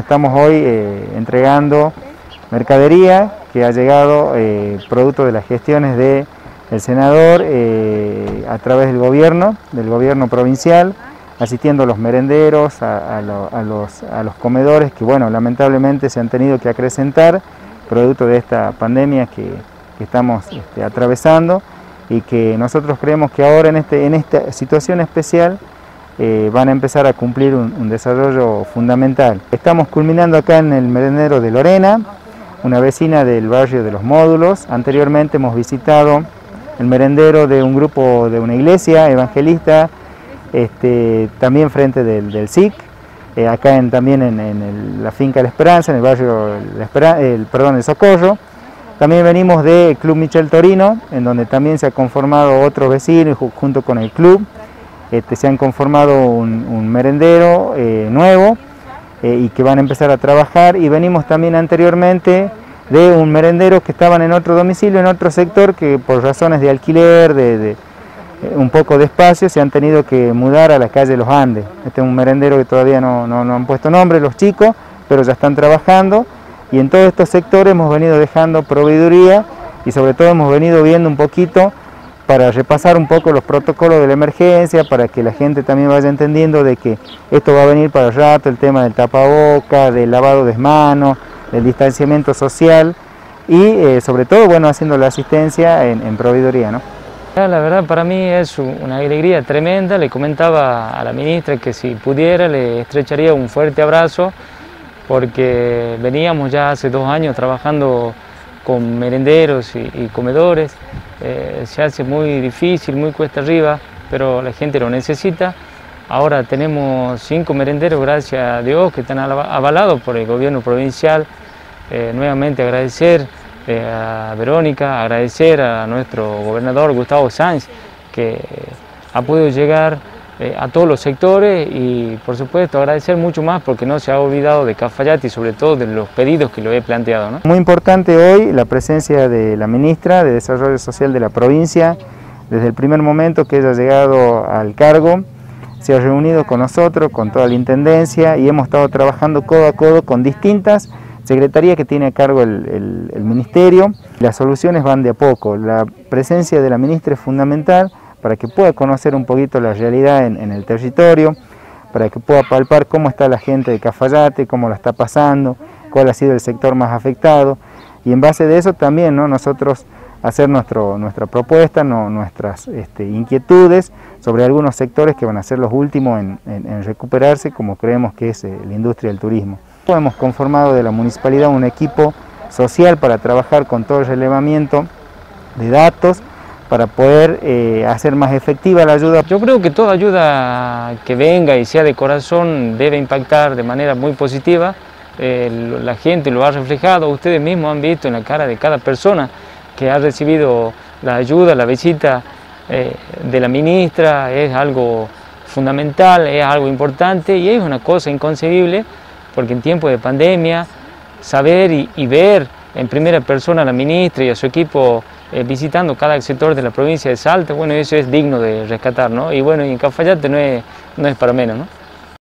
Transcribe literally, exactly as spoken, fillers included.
Estamos hoy eh, entregando mercadería que ha llegado eh, producto de las gestiones del senador eh, a través del gobierno, del gobierno provincial, asistiendo a los merenderos, a, a, lo, a, los, a los comedores que, bueno, lamentablemente se han tenido que acrecentar producto de esta pandemia que, que estamos este, atravesando, y que nosotros creemos que ahora en, este, en esta situación especial eh, van a empezar a cumplir un, un desarrollo fundamental. Estamos culminando acá en el merendero de Lorena, una vecina del barrio de Los Módulos. Anteriormente hemos visitado el merendero de un grupo de una iglesia evangelista, este, también frente del, del S I C, eh, acá en, también en, en el, la finca La Esperanza, en el barrio La Esperanza, el, perdón, el Socorro. También venimos del Club Michel Torino, en donde también se ha conformado otros vecinos junto con el club. Este, se han conformado un, un merendero eh, nuevo eh, y que van a empezar a trabajar. Y venimos también anteriormente de un merendero que estaban en otro domicilio, en otro sector, que por razones de alquiler, de, de un poco de espacio, se han tenido que mudar a la calle Los Andes. Este es un merendero que todavía no, no, no han puesto nombre los chicos, pero ya están trabajando. Y en todos estos sectores hemos venido dejando proveeduría y sobre todo hemos venido viendo un poquito para repasar un poco los protocolos de la emergencia, para que la gente también vaya entendiendo de que esto va a venir para el rato, el tema del tapaboca, del lavado de manos, del distanciamiento social y eh, sobre todo, bueno, haciendo la asistencia en, en proveeduría, ¿no? La verdad para mí es una alegría tremenda. Le comentaba a la ministra que si pudiera le estrecharía un fuerte abrazo, porque veníamos ya hace dos años trabajando con merenderos y, y comedores. Eh, se hace muy difícil, muy cuesta arriba, pero la gente lo necesita. Ahora tenemos cinco merenderos, gracias a Dios, que están avalados por el gobierno provincial. Eh, nuevamente agradecer eh, a Verónica, agradecer a nuestro gobernador Gustavo Sáenz, que ha podido llegar eh, a todos los sectores, y por supuesto agradecer mucho más porque no se ha olvidado de Cafayate y sobre todo de los pedidos que lo he planteado, ¿no? Muy importante hoy la presencia de la ministra de Desarrollo Social de la provincia. Desde el primer momento que ella ha llegado al cargo, se ha reunido con nosotros, con toda la intendencia, y hemos estado trabajando codo a codo con distintas secretarías que tiene a cargo el, el, el ministerio. Las soluciones van de a poco. La presencia de la ministra es fundamental para que pueda conocer un poquito la realidad en, en el territorio, para que pueda palpar cómo está la gente de Cafayate, cómo la está pasando, cuál ha sido el sector más afectado, y en base de eso también, ¿no?, nosotros hacer nuestro, nuestra propuesta, no, nuestras este, inquietudes sobre algunos sectores que van a ser los últimos en, en, en recuperarse, como creemos que es eh, la industria del turismo. Hemos conformado de la municipalidad un equipo social para trabajar con todo el relevamiento de datos, para poder eh, hacer más efectiva la ayuda. Yo creo que toda ayuda que venga y sea de corazón debe impactar de manera muy positiva. Eh, la gente lo ha reflejado, ustedes mismos han visto en la cara de cada persona que ha recibido la ayuda, la visita eh, de la ministra. Es algo fundamental, es algo importante y es una cosa inconcebible, porque en tiempos de pandemia saber y, y ver en primera persona a la ministra y a su equipo eh, visitando cada sector de la provincia de Salta, bueno, eso es digno de rescatar, ¿no? Y bueno, y en Cafayate no es, no es para menos, ¿no?